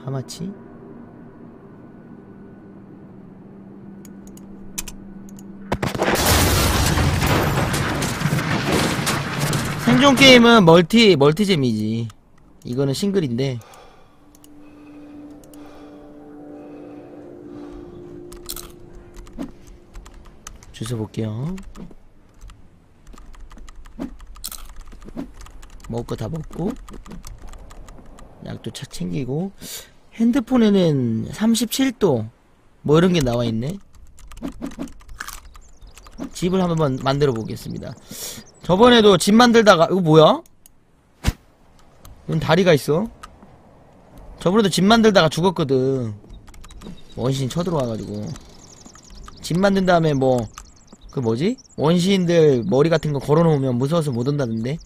하마치? 생존 게임은 멀티잼이지. 이거는 싱글인데. 주워 볼게요. 먹을 거 다 먹고, 약도 착 챙기고, 핸드폰에는 37도 뭐 이런 게 나와 있네. 집을 한번 만들어 보겠습니다. 저번에도 집 만들다가, 이거 뭐야? 이건 다리가 있어. 저번에도 집 만들다가 죽었거든. 원신 쳐들어와가지고. 집 만든 다음에 뭐, 그 뭐지? 원시인들 머리 같은 거 걸어놓으면 무서워서 못 온다던데?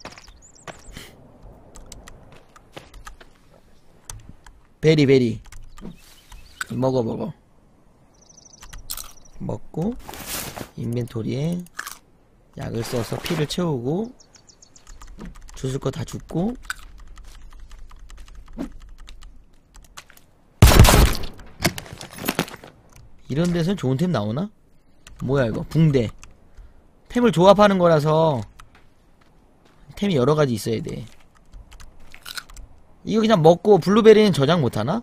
베리. 먹어. 먹고, 인벤토리에 약을 써서 피를 채우고, 주술 거 다 줍고, 이런 데선 좋은 템 나오나? 뭐야 이거? 붕대. 템을 조합하는 거라서 템이 여러가지 있어야 돼. 이거 그냥 먹고 블루베리는 저장 못하나?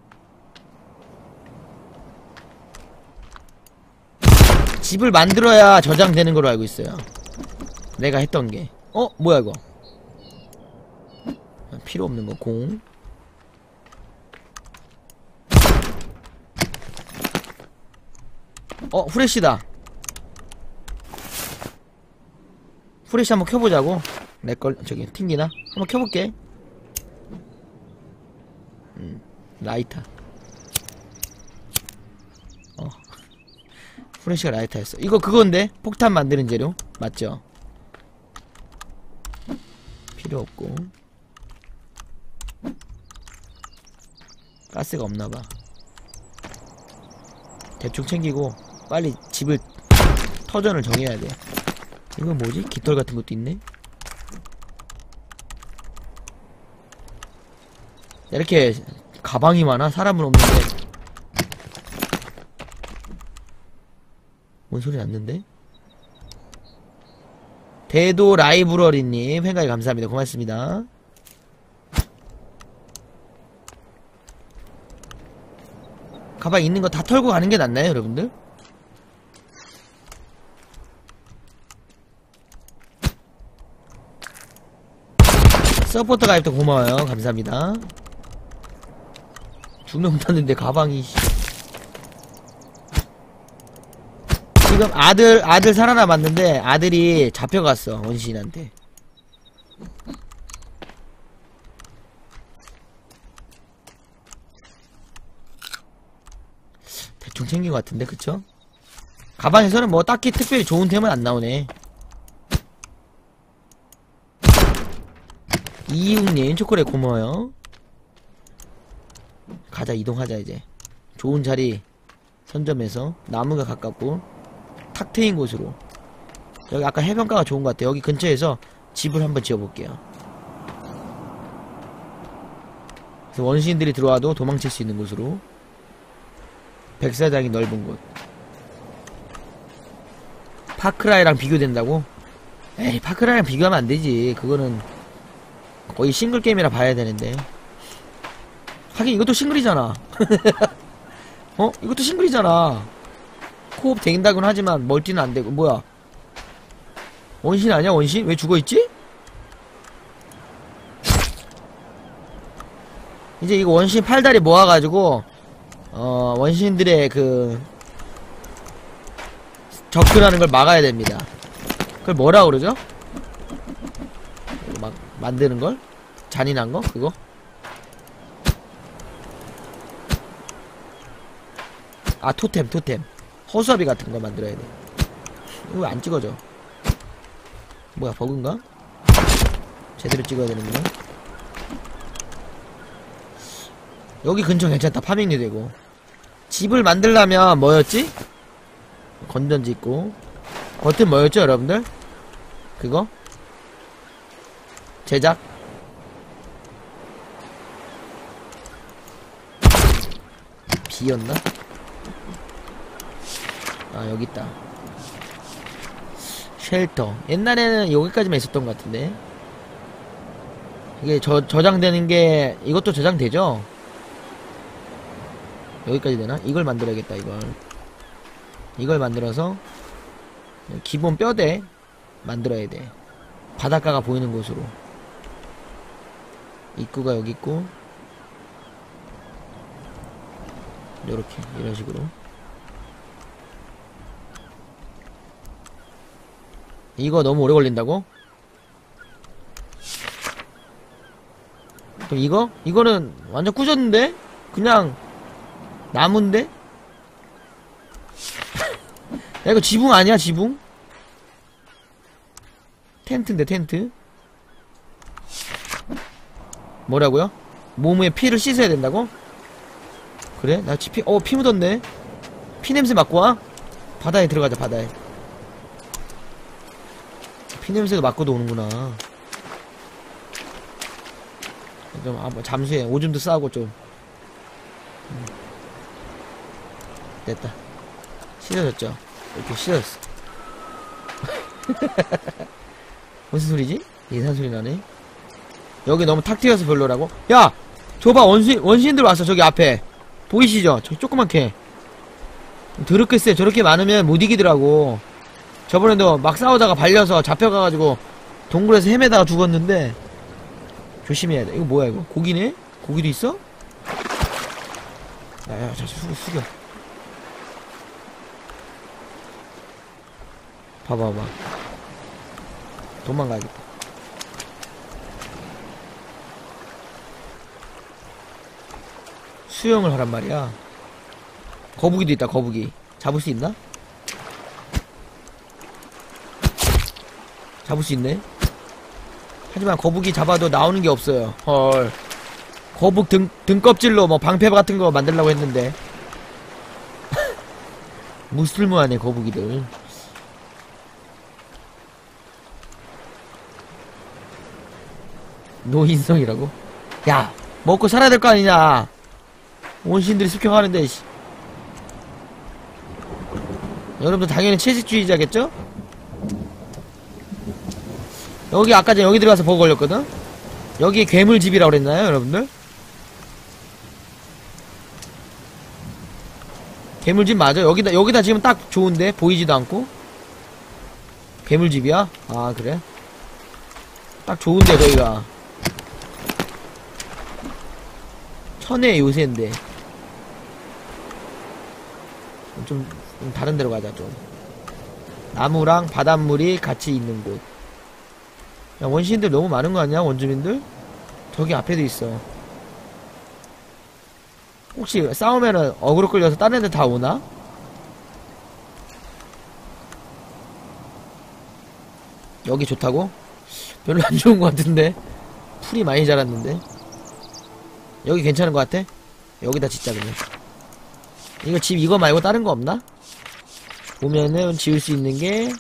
집을 만들어야 저장되는 걸로 알고 있어요. 내가 했던 게. 뭐야 이거? 필요 없는 거. 공. 후레쉬다. 후레쉬 한번 켜보자고. 내걸 저기 튕기나? 한번 켜볼게. 라이터. 후레쉬가 라이터였어. 이거 그건데? 폭탄 만드는 재료? 맞죠? 필요 없고. 가스가 없나봐. 대충 챙기고 빨리 집을 터전을 정해야 돼. 이건 뭐지? 깃털 같은 것도 있네? 이렇게 가방이 많아? 사람은 없는데. 뭔 소리 났는데? 대도 라이브러리님 횡가에 감사합니다. 고맙습니다. 가방 있는 거 다 털고 가는 게 낫나요, 여러분들? 서포터 가입도 고마워요. 감사합니다. 죽는 못하는데 가방이. 지금 아들 살아남았는데 아들이 잡혀갔어, 원시인한테. 대충 챙긴 것 같은데, 그쵸? 가방에서는 뭐 딱히 특별히 좋은 템은 안 나오네. 이육님 초콜릿 고마워요. 가자, 이동하자. 이제 좋은 자리 선점해서 나무가 가깝고 탁 트인 곳으로. 여기 아까 해변가가 좋은 것 같아. 여기 근처에서 집을 한번 지어볼게요. 그래서 원시인들이 들어와도 도망칠 수 있는 곳으로. 백사장이 넓은 곳. 파크라이랑 비교된다고? 에이, 파크라이랑 비교하면 안되지. 그거는 거의 싱글 게임이라 봐야 되는데. 하긴 이것도 싱글이잖아. 이것도 싱글이잖아. 코업 된다곤 하지만 멀티는 안되고. 뭐야, 원신 아니야? 원신? 왜 죽어있지? 이제 이거 원신 팔다리 모아가지고 원신들의 그 접근하는 걸 막아야 됩니다. 그걸 뭐라 그러죠? 막 만드는 걸? 잔인한 거? 그거? 아, 토템. 허수아비 같은 거 만들어야 돼. 이거 왜 안 찍어져? 뭐야, 버그인가? 제대로 찍어야 되는구나. 여기 근처 괜찮다. 파밍도 되고. 집을 만들려면 뭐였지? 건전지 있고. 버튼 뭐였죠, 여러분들? 그거? 제작? D였나? 아 여기 있다. 쉘터. 옛날에는 여기까지만 있었던 것 같은데. 이게 저장되는 게 이것도 저장되죠? 여기까지 되나? 이걸 만들어야겠다. 이걸 만들어서 기본 뼈대 만들어야 돼. 바닷가가 보이는 곳으로. 입구가 여기 있고 요렇게 이런 식으로. 이거 너무 오래 걸린다고? 그럼 이거는 완전 꾸졌는데? 그냥 나무인데? 야 이거 지붕 아니야 지붕? 텐트인데 텐트? 뭐라고요? 몸에 피를 씻어야 된다고? 그래? 나 피 묻었네. 피 냄새 맡고 와? 바다에 들어가자 바다에. 피 냄새도 맡고도 오는구나. 좀 잠수해. 오줌도 싸고 좀. 됐다. 씻어졌죠? 이렇게 씻어졌어. 무슨 소리지? 이상한 소리 나네. 여기 너무 탁 트여서 별로라고? 야! 저봐 원시인들 왔어 저기 앞에. 보이시죠? 저기 조그맣게. 더럽게 쎄. 저렇게 많으면 못 이기더라고. 저번에도 막 싸우다가 발려서 잡혀가가지고 동굴에서 헤매다가 죽었는데 조심해야 돼. 이거 뭐야 이거? 고기네? 고기도 있어? 야야 자 숙여. 봐봐. 도망가야겠다. 수영을 하란 말이야. 거북이도 있다 거북이. 잡을 수 있나? 잡을 수 있네. 하지만 거북이 잡아도 나오는 게 없어요. 헐. 거북 등껍질로 뭐 방패 같은 거 만들려고 했는데 무쓸모하네 거북이들. 노인성이라고? 야 먹고 살아야 될 거 아니냐. 원시인들이 습격하는데 씨. 여러분들 당연히 채식주의자겠죠? 여기 아까 전에 여기 들어가서 버그 걸렸거든? 여기 괴물집이라고 그랬나요 여러분들? 괴물집 맞아? 여기다 지금 딱 좋은데? 보이지도 않고? 괴물집이야? 아 그래? 딱 좋은데 거기가 천혜의 요새인데 좀 다른 데로 가자. 좀 나무랑 바닷물이 같이 있는 곳. 야 원시인들 너무 많은 거 아니야 원주민들? 저기 앞에도 있어. 혹시 싸우면은 어그로 끌려서 다른 애들 다 오나? 여기 좋다고? 별로 안 좋은 것 같은데. 풀이 많이 자랐는데. 여기 괜찮은 것 같아? 여기다 짓자 그냥. 이거 집 이거 말고 다른 거 없나? 보면은 지을 수 있는 게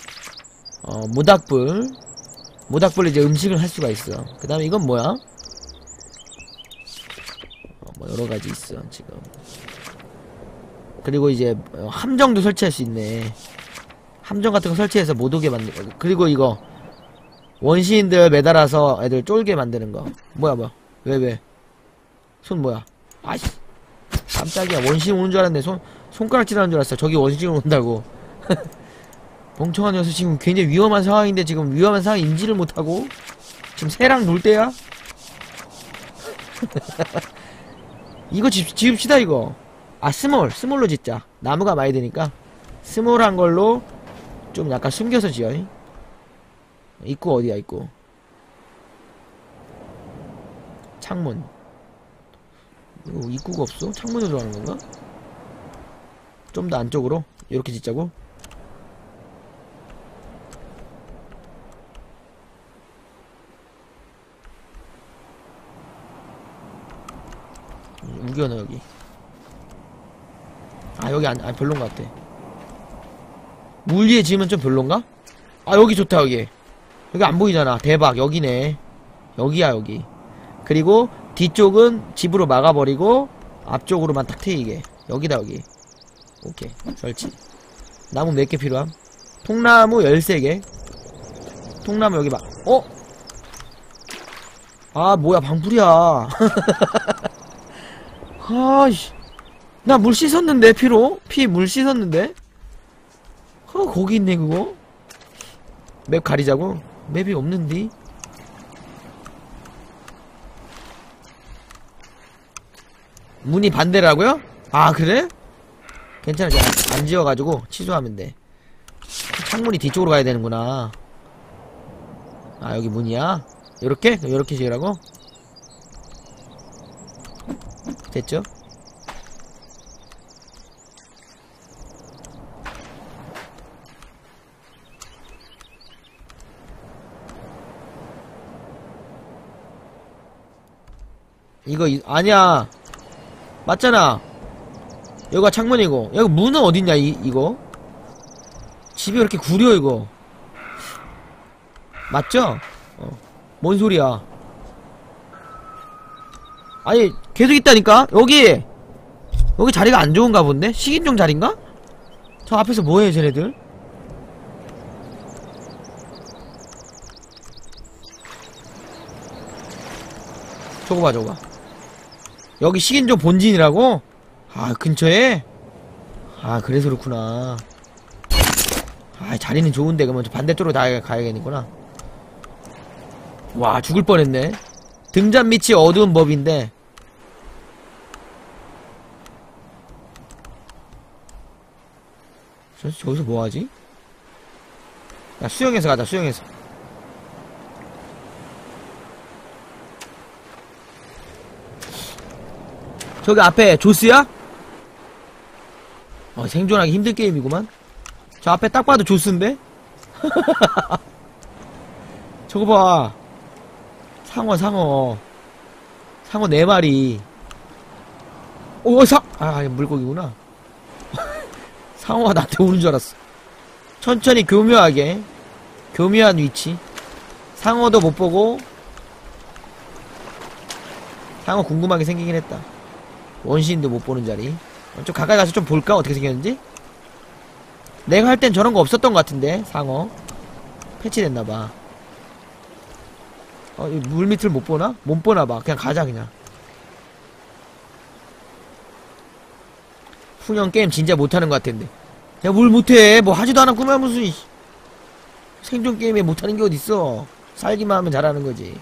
모닥불. 모닥불로 이제 음식을 할 수가 있어. 그 다음에 이건 뭐야? 뭐 여러가지 있어 지금. 그리고 이제 함정도 설치할 수 있네. 함정 같은 거 설치해서 못 오게 만들고. 그리고 이거 원시인들 매달아서 애들 쫄게 만드는 거. 뭐야 왜 손 뭐야? 아이씨 깜짝이야. 원시인 오는 줄 알았네. 손가락질 하는 줄 알았어. 저기 원시인 온다고. 멍청한 녀석. 지금 굉장히 위험한 상황인데 지금 위험한 상황 인지를 못하고 지금 새랑 놀 때야? 이거 지읍시다 이거. 아 스몰로 짓자. 나무가 많이 드니까 스몰한 걸로 좀 약간 숨겨서 지어. 입구 어디야 입구? 창문. 이거 입구가 없어? 창문으로 들어가는 건가? 좀 더 안쪽으로 이렇게 짓자고? 우겨넣어 여기. 아 여기 별론가 같아. 물 위에 지으면 좀 별론가? 아 여기 좋다 여기. 여기 안 보이잖아. 대박 여기네. 여기야 여기. 그리고 뒤쪽은 집으로 막아버리고 앞쪽으로만 탁 트이게. 여기다 여기. 오케이 설치. 나무 몇 개 필요함? 통나무 13개. 통나무 여기 막 어? 아 뭐야 방풀이야. 아이씨 나 물 씻었는데 피로? 피 물 씻었는데? 거기 있네 그거? 맵 가리자고? 맵이 없는디? 문이 반대라고요? 아 그래? 괜찮아 안 지워가지고 취소하면 돼. 창문이 뒤쪽으로 가야 되는구나. 아 여기 문이야? 요렇게? 요렇게 지으라고? 됐죠? 이거 아니야 맞잖아. 여기가 창문이고 여기 문은 어딨냐 이거 집이 왜 이렇게 구려 이거 맞죠? 뭔 소리야. 아니 계속 있다니까. 여기 자리가 안 좋은가 본데? 식인종 자리인가? 저 앞에서 뭐해 쟤네들. 저거 봐 저거 봐. 여기 식인종 본진이라고? 아 근처에? 아 그래서 그렇구나. 아 자리는 좋은데 그러면 반대쪽으로 다 가야겠구나. 와 죽을 뻔했네. 등잔 밑이 어두운 법인데. 저기서 뭐하지? 야 수영해서 가자 수영해서. 저기 앞에 조스야? 생존하기 힘든 게임이구만. 저 앞에 딱 봐도 조스인데? 저거 봐. 상어 4마리. 물고기구나. 상어가 나한테 오는 줄 알았어. 천천히 교묘하게 교묘한 위치. 상어도 못 보고. 상어 궁금하게 생기긴 했다. 원시인도 못 보는 자리. 좀 가까이 가서 좀 볼까? 어떻게 생겼는지? 내가 할 땐 저런 거 없었던 것 같은데. 상어 패치됐나봐. 물 밑을 못 보나? 못 보나봐. 그냥 가자 그냥. 훈영 게임 진짜 못하는 것 같은데. 야 뭘 못해. 뭐 하지도 않았구만. 무슨 생존 게임에 못하는 게 어딨어. 살기만 하면 잘하는 거지.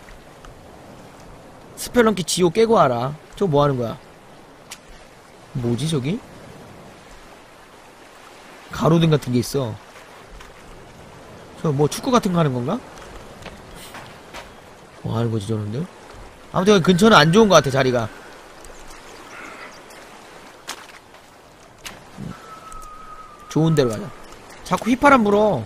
스펠런키 지옥 깨고 와라. 저거 뭐 하는 거야? 뭐지 저기? 가로등 같은 게 있어. 저 뭐 축구 같은 거 하는 건가? 뭐 하는 거지 저런데? 아무튼 근처는 안 좋은 것 같아 자리가. 좋은 데로 가자. 자꾸 휘파람 불어.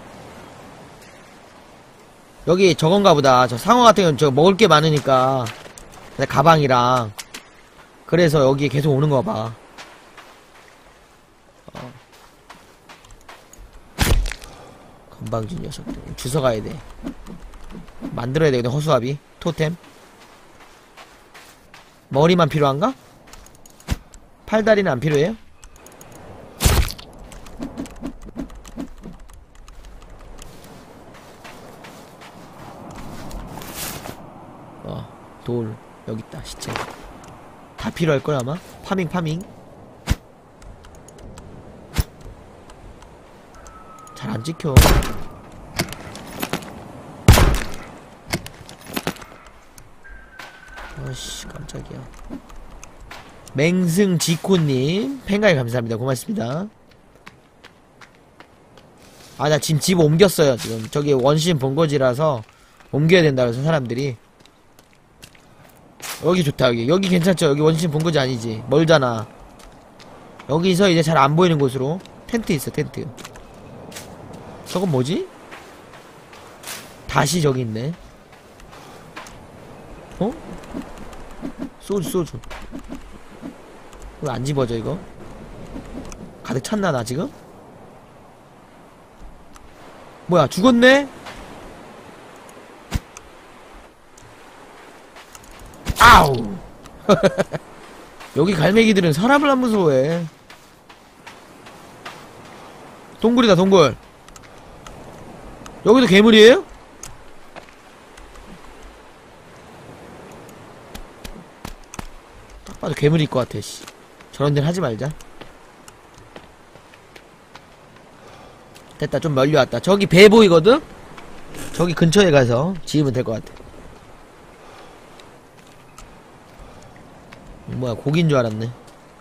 여기 저건가 보다. 저 상어 같은 경우는 저 먹을 게 많으니까 가방이랑. 그래서 여기 계속 오는 거 봐. 건방진 녀석들. 주워 가야 돼. 만들어야 되거든 허수아비. 토템. 머리만 필요한가? 팔다리는 안 필요해요? 돌 여깄다. 시체 다 필요할걸 아마? 파밍 잘 안 찍혀. 아씨 깜짝이야. 맹승지코님 팬가입 감사합니다. 고맙습니다. 아 나 지금 집 옮겼어요. 지금 저기 원신 본거지라서 옮겨야 된다 그래서 사람들이. 여기 좋다. 여기 괜찮죠? 여기 원신 본거지 아니지? 멀잖아. 여기서 이제 잘 안 보이는 곳으로 텐트 있어. 텐트. 저건 뭐지? 다시 저기 있네. 소주 왜 안 집어져 이거? 가득 찼나 나 지금? 뭐야 죽었네? 아우 여기 갈매기들은 사람을 안 무서워해. 동굴이다, 동굴. 여기도 괴물이에요? 딱 봐도 괴물일 것 같아, 씨. 저런 데는 하지 말자. 됐다, 좀 멀리 왔다. 저기 배 보이거든? 저기 근처에 가서 지으면 될 것 같아. 뭐야, 고기인 줄 알았네.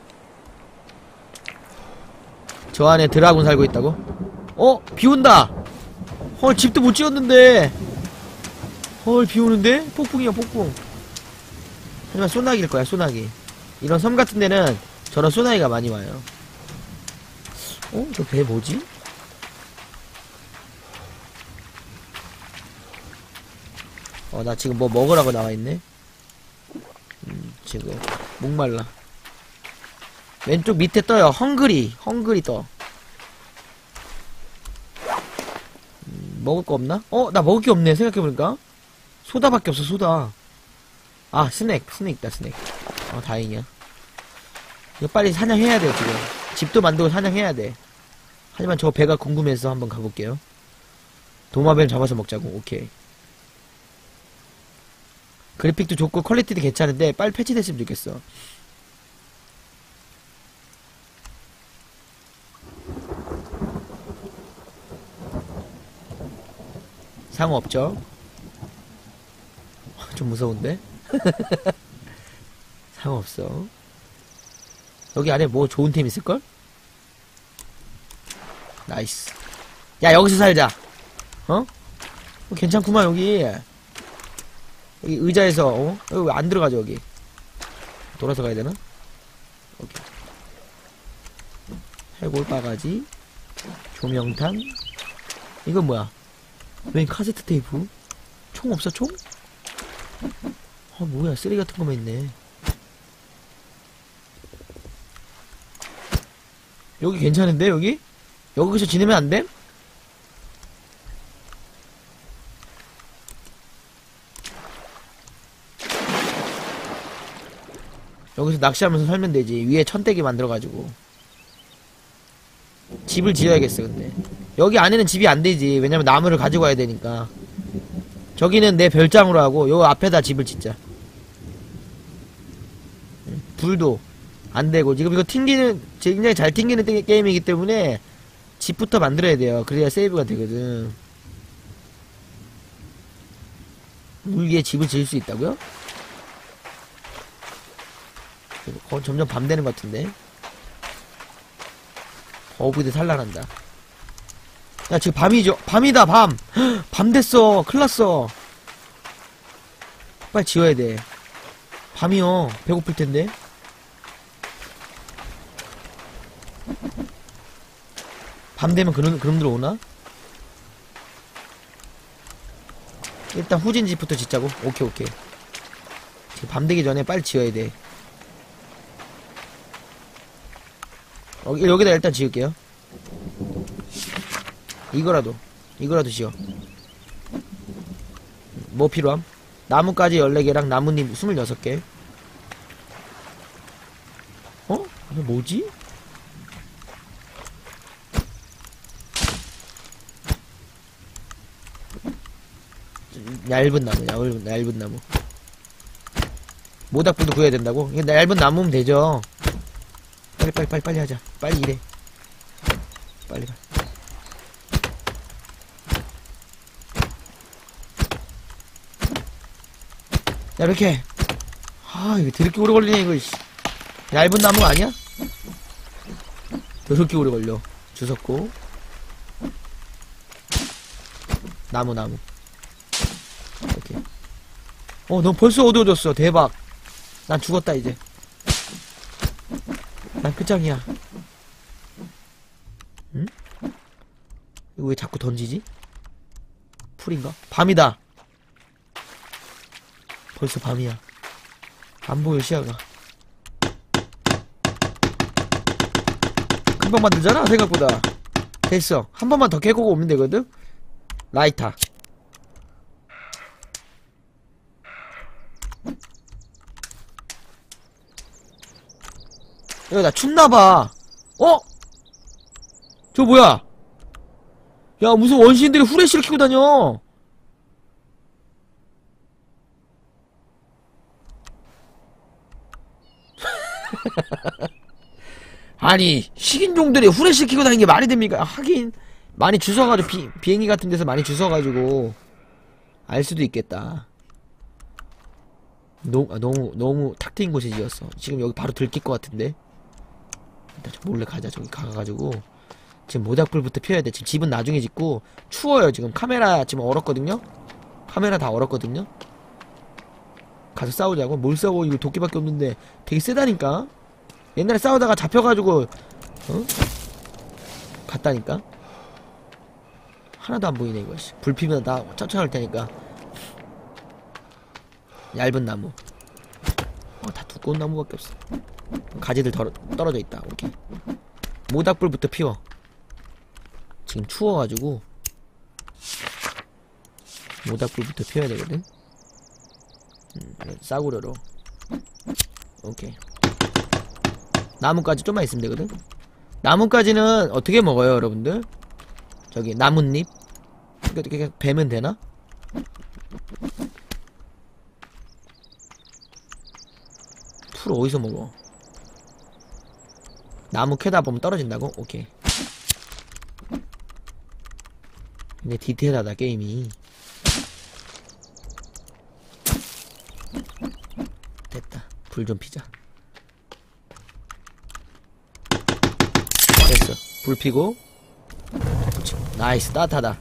저 안에 드라군 살고 있다고? 어? 비 온다! 헐, 집도 못 지었는데! 헐, 비 오는데? 폭풍이야, 폭풍. 하지만 소나기일 거야, 소나기. 이런 섬 같은 데는 저런 소나기가 많이 와요. 어? 저 배 뭐지? 나 지금 뭐 먹으라고 나와있네? 지금 목말라. 왼쪽 밑에 떠요. 헝그리 떠. 먹을 거 없나? 나 먹을 게 없네, 생각해보니까. 소다밖에 없어, 소다. 아, 스낵 있다, 스낵. 다행이야. 이거 빨리 사냥해야 돼, 지금. 집도 만들고 사냥해야 돼. 하지만 저 배가 궁금해서 한번 가볼게요. 도마뱀 잡아서 먹자고. 오케이. 그래픽도 좋고 퀄리티도 괜찮은데 빨리 패치됐으면 좋겠어. 상어 없죠? 좀 무서운데? 상어 없어. 여기 안에 뭐 좋은 템 있을걸? 나이스. 야, 여기서 살자. 괜찮구만, 여기. 여기 의자에서, 여기 왜 안 들어가죠, 여기? 돌아서 가야 되나? 오케이. 해골 바가지, 조명탄. 이건 뭐야? 웬 카세트 테이프? 총 없어, 총? 뭐야, 쓰레기 같은 거만 있네. 여기 괜찮은데, 여기? 여기서 지내면 안 돼? 여기서 낚시하면서 살면 되지. 위에 천대기 만들어가지고. 집을 지어야겠어, 근데. 여기 안에는 집이 안 되지. 왜냐면 나무를 가지고 와야 되니까. 저기는 내 별장으로 하고, 요 앞에다 집을 짓자. 불도 안 되고. 지금 이거 굉장히 잘 튕기는 게임이기 때문에 집부터 만들어야 돼요. 그래야 세이브가 되거든. 물 위에 집을 지을 수 있다고요? 점점 밤 되는 것 같은데. 어부들 산란한다. 야, 지금 밤이죠? 밤이다, 밤! 밤 됐어. 큰일 났어. 빨리 지워야 돼. 밤이요. 배고플 텐데. 밤 되면 그놈들 오나? 일단 후진 집부터 짓자고. 오케이. 지금 밤 되기 전에 빨리 지어야 돼. 여기다 일단 지을게요. 이거라도 지어. 뭐 필요함? 나뭇가지 14개랑 나뭇잎 26개. 이거 뭐지? 얇은 나무. 모닥불도 구해야 된다고? 이게 얇은 나무면 되죠. 빨리 하자. 빨리 일해. 빨리 가. 야, 이렇게. 이거 더럽게 오래 걸리네, 이거, 씨. 얇은 나무 아니야? 더럽게 오래 걸려. 주웠고. 나무. 이렇게. 너 벌써 어두워졌어. 대박. 난 죽었다, 이제. 난 끝장이야. 응? 이거 왜 자꾸 던지지? 풀인가? 밤이다. 벌써 밤이야. 안 보여, 시야가. 금방 만들잖아, 생각보다. 됐어. 한 번만 더 캐고 오면 되거든? 라이터. 야, 나 춥나봐. 어? 저 뭐야? 야, 무슨 원시인들이 후레쉬를 키고 다녀. 아니, 식인종들이 후레쉬를 키고 다니는 게 말이 됩니까? 하긴 많이 주워가지고 비행기 같은 데서 많이 주워가지고 알 수도 있겠다. 너무 탁 트인 곳에 지었어. 지금 여기 바로 들킬 것 같은데. 일단 몰래 가자. 저기 가가지고 지금 모닥불부터 피워야 돼. 지금 집은 나중에 짓고 추워요. 지금 카메라 지금 얼었거든요. 카메라 다 얼었거든요. 가서 싸우자고. 뭘 싸워. 이거 도끼밖에 없는데 되게 세다니까. 옛날에 싸우다가 잡혀가지고 갔다니까. 하나도 안 보이네 이거. 불 피면 나 쫓아갈 테니까. 얇은 나무. 다 두꺼운 나무밖에 없어. 가지들 떨어져 있다. 오케이. 모닥불부터 피워. 지금 추워가지고 모닥불부터 피워야 되거든. 싸구려로. 오케이. 나뭇가지 좀만 있으면 되거든. 나뭇가지는 어떻게 먹어요 여러분들? 저기 나뭇잎 이렇게 베면 되나? 풀 어디서 먹어? 나무 캐다 보면 떨어진다고? 오케이. 근데 디테일하다 게임이. 됐다. 불 좀 피자. 됐어. 불 피고. 나이스. 따뜻하다.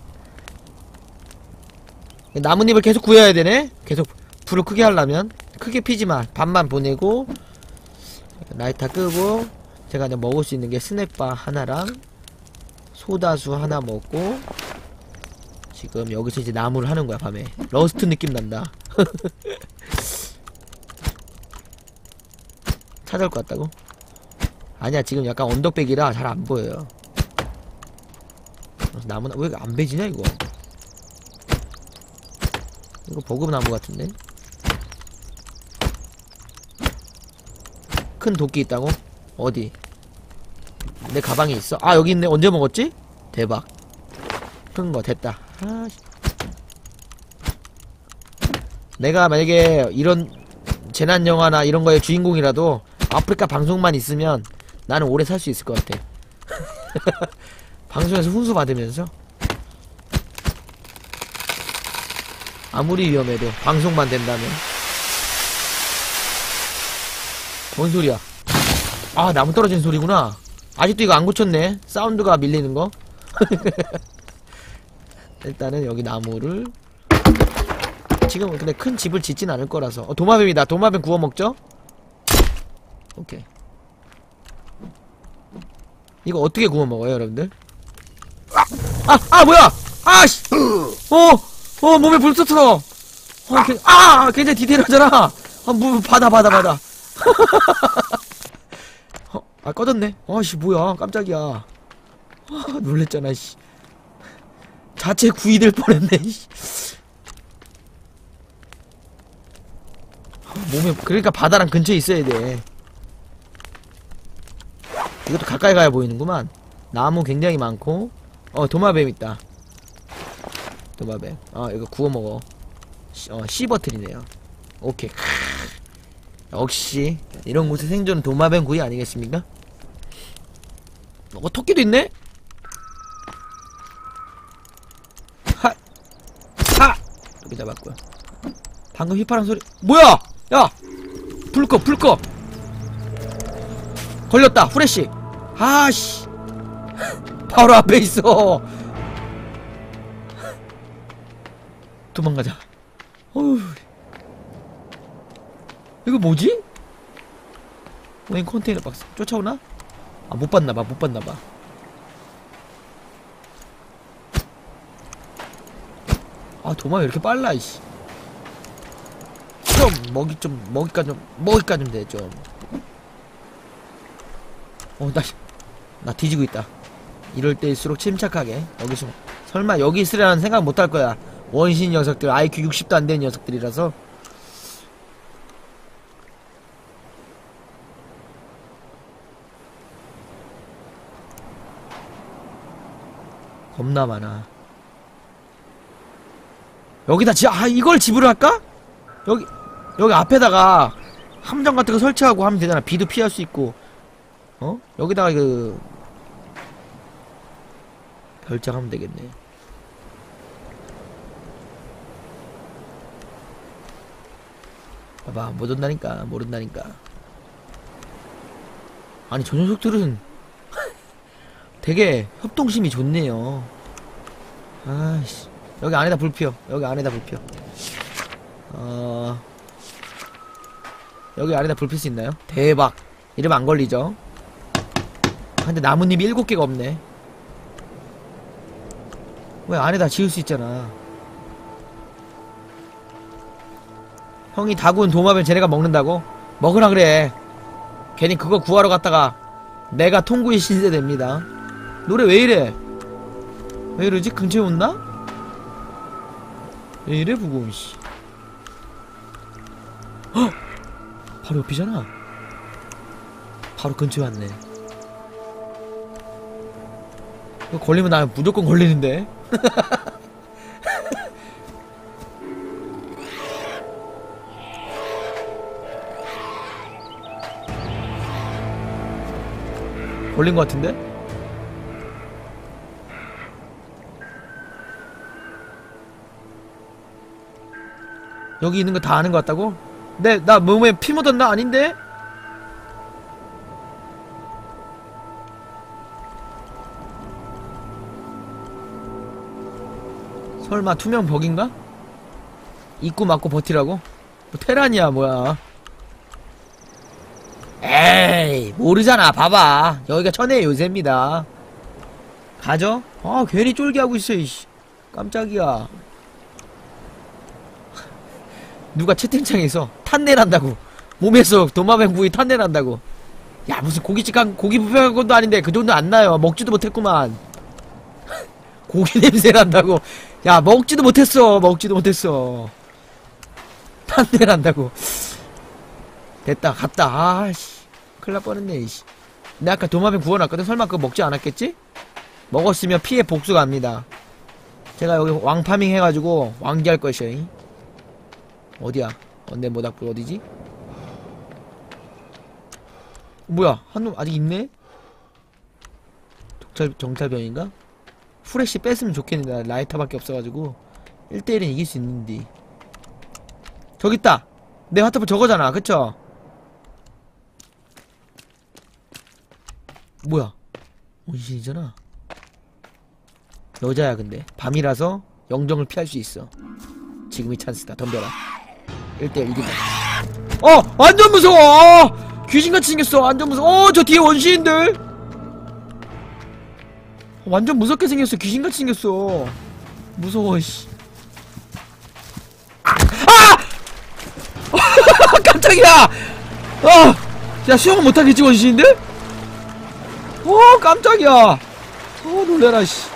나뭇잎을 계속 구해야 되네? 계속 불을 크게 하려면. 크게 피지마. 반만 보내고 라이터 끄고. 제가 이제 먹을 수 있는 게 스낵바 하나랑 소다수 하나 먹고. 지금 여기서 이제 나무를 하는 거야 밤에. 러스트 느낌 난다. 찾아올 것 같다고? 아니야 지금 약간 언덕백이라 잘 안 보여요. 나무나 왜 안 베지냐 이거? 이거 보급나무 같은데? 큰 도끼 있다고? 어디? 내 가방에 있어? 아 여기 있네. 언제 먹었지? 대박. 큰 거 됐다. 아씨. 내가 만약에 이런 재난 영화나 이런 거의 주인공이라도 아프리카 방송만 있으면 나는 오래 살 수 있을 것 같아. 방송에서 훈수 받으면서 아무리 위험해도 방송만 된다면. 뭔 소리야? 아 나무 떨어지는 소리구나. 아직도 이거 안 고쳤네. 사운드가 밀리는 거. 일단은 여기 나무를 지금 근데 큰 집을 짓진 않을 거라서. 도마뱀이다. 도마뱀 구워 먹죠? 오케이. 이거 어떻게 구워 먹어요, 여러분들? 뭐야! 아씨! 몸에 불 쏘트러! 굉장히 디테일하잖아! 받아. 꺼졌네. 씨, 뭐야. 깜짝이야. 놀랬잖아, 씨. 자체 구이될 뻔했네, 씨. 몸에, 그러니까 바다랑 근처에 있어야 돼. 이것도 가까이 가야 보이는구만. 나무 굉장히 많고. 도마뱀 있다. 도마뱀. 이거 구워 먹어. 씨버틀이네요. 오케이. 역시 이런 곳에 생존은 도마뱀 구이 아니겠습니까? 토끼도 있네? 토끼 잡았고요. 방금 휘파람 소리. 뭐야! 야! 불 꺼! 걸렸다! 후레쉬! 아씨! 바로 앞에 있어! 도망가자. 어휴. 이거 뭐지? 웬 컨테이너 박스. 쫓아오나? 못 봤나봐. 도마 왜 이렇게 빨라, 이씨. 먹이까 좀 돼, 좀. 나 뒤지고 있다. 이럴 때일수록 침착하게. 여기서. 설마 여기 있으려는 생각 못 할 거야. 원신 녀석들. IQ 60도 안 되는 녀석들이라서. 겁나 많아. 여기다 이걸 집으로 할까? 여기 앞에다가 함정 같은 거 설치하고 하면 되잖아. 비도 피할 수 있고. 여기다가 별장하면 되겠네. 봐봐, 못 온다니까, 모른다니까. 아니, 저 녀석들은 되게 협동심이 좋네요. 아이씨. 여기 안에다 불 피워. 여기 안에다 불 피워. 여기 안에다 불 필 수 있나요? 대박. 이러면 안 걸리죠? 근데 나뭇잎이 7개가 없네. 왜 안에다 지을 수 있잖아. 형이 다 구운 도마뱀 쟤네가 먹는다고? 먹으라 그래. 괜히 그거 구하러 갔다가 내가 통구의 신세 됩니다. 노래 왜 이래? 왜 이러지? 근처에 온나? 왜 이래 부금 씨. 헉! 바로 옆이잖아. 바로 근처에 왔네. 이거 걸리면 나 무조건 걸리는데. 걸린 것 같은데? 여기 있는 거 다 아는 것 같다고? 나 몸에 피 묻었나? 아닌데? 설마 투명 벽인가? 입구 막고 버티라고? 뭐 테란이야 뭐야. 에이 모르잖아. 봐봐 여기가 천혜의 요새입니다. 가죠? 아 괜히 쫄기하고 있어 이씨. 깜짝이야. 누가 채팅창에서 탄내난다고 몸에서 도마뱀 부위 탄내난다고. 야 무슨 고깃집 고기 뷔페 것도 아닌데 그 정도 안 나요. 먹지도 못했구만. 고기 냄새 난다고. 야 먹지도 못했어. 탄내난다고. 됐다 갔다. 아씨 큰일날 뻔했네 이씨. 내가 아까 도마뱀 구워놨거든. 설마 그거 먹지 않았겠지? 먹었으면 피해 복수 갑니다. 제가 여기 왕파밍 해가지고 왕기할 것이야. 어디야? 내 모닥불 어디지? 뭐야? 한놈 아직 있네? 정찰병인가? 후레쉬 뺐으면 좋겠는데 나 라이터밖에 없어가지고 1대1은 이길 수 있는데. 저기있다! 내 화타프 저거잖아 그쵸? 뭐야? 원신이잖아. 여자야 근데 밤이라서 영정을 피할 수 있어. 지금이 찬스다. 덤벼라. 1대1 이긴다. 완전 무서워. 귀신같이 생겼어. 완전 무서워. 저 뒤에 원시인들. 완전 무섭게 생겼어. 귀신같이 생겼어. 무서워 씨. 깜짝이야. 야 수영은 못하겠지 원시인들? 깜짝이야. 놀래라 씨.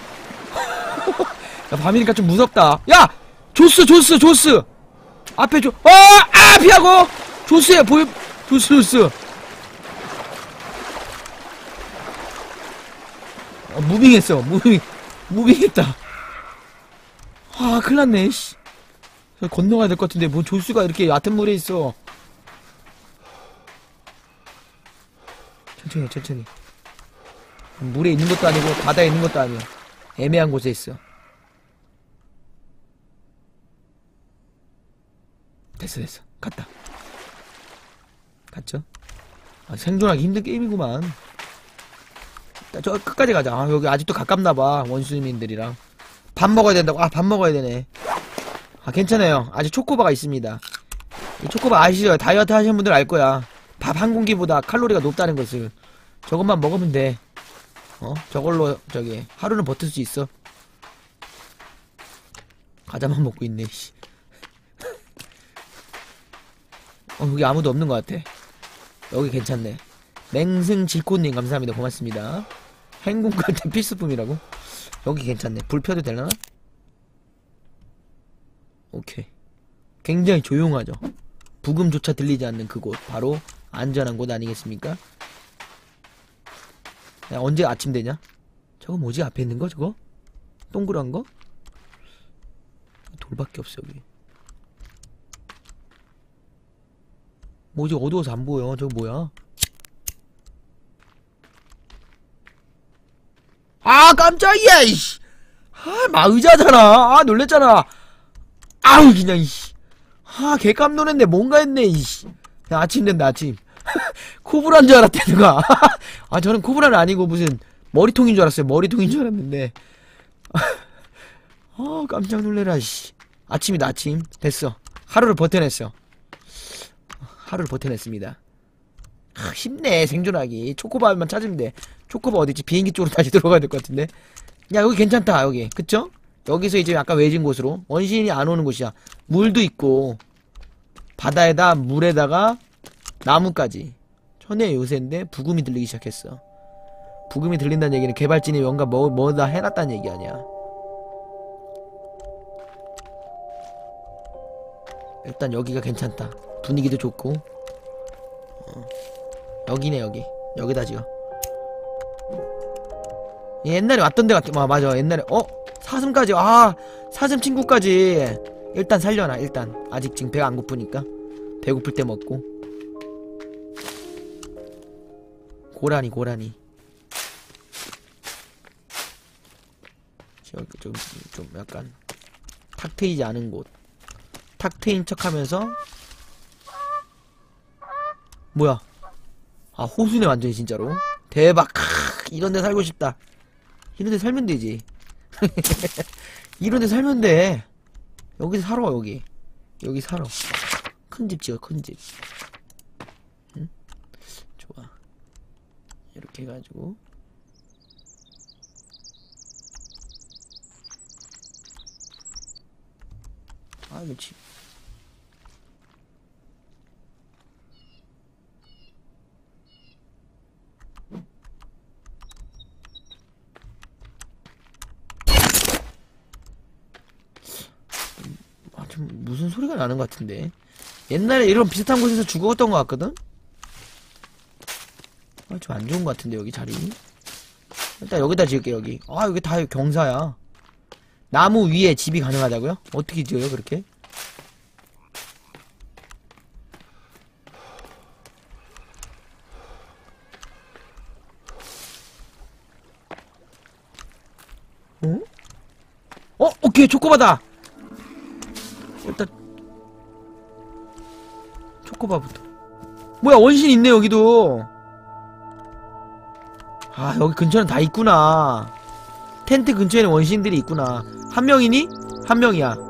야 밤이니까 좀 무섭다. 야 조스 앞에 피하고. 조스야 보여. 조스 무빙했어. 무빙했다. 큰일났네 씨. 건너가야 될 것 같은데 뭐 조스가 이렇게 얕은 물에 있어. 천천히. 물에 있는 것도 아니고 바다에 있는 것도 아니야. 애매한 곳에 있어. 됐어 갔죠? 생존하기 힘든 게임이구만. 저 끝까지 가자. 여기 아직도 가깝나봐 원수민들이랑. 밥 먹어야 된다고? 밥 먹어야 되네. 괜찮아요. 아직 초코바가 있습니다. 이 초코바 아시죠? 다이어트 하시는 분들 알 거야. 밥 한 공기보다 칼로리가 높다는 것을. 저것만 먹으면 돼. 저걸로 하루는 버틸 수 있어. 과자만 먹고 있네 씨. 여기 아무도 없는 것 같아. 여기 괜찮네. 맹승지코님 감사합니다. 고맙습니다. 행군한테 필수품이라고? 여기 괜찮네. 불 펴도 되려나? 오케이. 굉장히 조용하죠. 부금조차 들리지 않는 그곳. 바로 안전한 곳 아니겠습니까? 야, 언제 아침 되냐? 저거 뭐지? 앞에 있는 거 저거? 동그란 거? 돌밖에 없어 여기. 뭐지 어두워서 안 보여. 저거 뭐야? 아 깜짝이야 이씨. 아 마의자잖아. 아 놀랬잖아. 아우 그냥 이씨. 아 개깜 놀랐네. 뭔가 했네 이씨. 야, 아침 된다 아침. 코브라인 줄 알았대 누가. 아 저는 코브라는 아니고 무슨 머리통인 줄 알았어요. 머리통인 줄 알았는데. 아 깜짝 놀래라 씨. 아침이다 아침. 됐어. 하루를 버텨냈어. 하루를 버텨냈습니다. 힘내 생존하기. 초코바만 찾으면 돼. 초코바 어디있지? 비행기 쪽으로 다시 들어가야 될 것 같은데. 야 여기 괜찮다 여기. 그쵸? 여기서 이제 약간 외진 곳으로. 원시인이 안 오는 곳이야. 물도 있고 바다에다 물에다가 나무까지. 천혜의 요새인데 부금이 들리기 시작했어. 부금이 들린다는 얘기는 개발진이 뭔가 뭐다 해놨다는 얘기 아니야. 일단 여기가 괜찮다. 분위기도 좋고. 여기네 여기. 여기다 지어. 옛날에 왔던 데 같아. 맞아 옛날에. 사슴까지. 아 사슴 친구까지. 일단 살려놔. 일단 아직 지금 배가 안 고프니까. 배고플 때 먹고. 고라니 고라니. 저기 좀 약간 탁 트이지 않은 곳. 탁 트인 척하면서. 뭐야? 아 호수네 완전히 진짜로. 대박. 이런데 살고 싶다. 이런데 살면 되지. 이런데 살면 돼. 여기서 살아 여기. 여기 살아. 큰 집 지어 큰 집. 응? 좋아. 이렇게 해가지고. 아 이거 집. 좀 무슨 소리가 나는 것 같은데. 옛날에 이런 비슷한 곳에서 죽었던 것 같거든? 아, 좀 안 좋은 것 같은데 여기 자리. 일단 여기다 지을게 여기. 아 여기 다 경사야. 나무 위에 집이 가능하다고요? 어떻게 지어요 그렇게? 어? 오케이 초코바다. 일단 초코바부터. 뭐야 원신 있네 여기도. 아 여기 근처는 다 있구나. 텐트 근처에는 원신들이 있구나. 한 명이니? 한 명이야.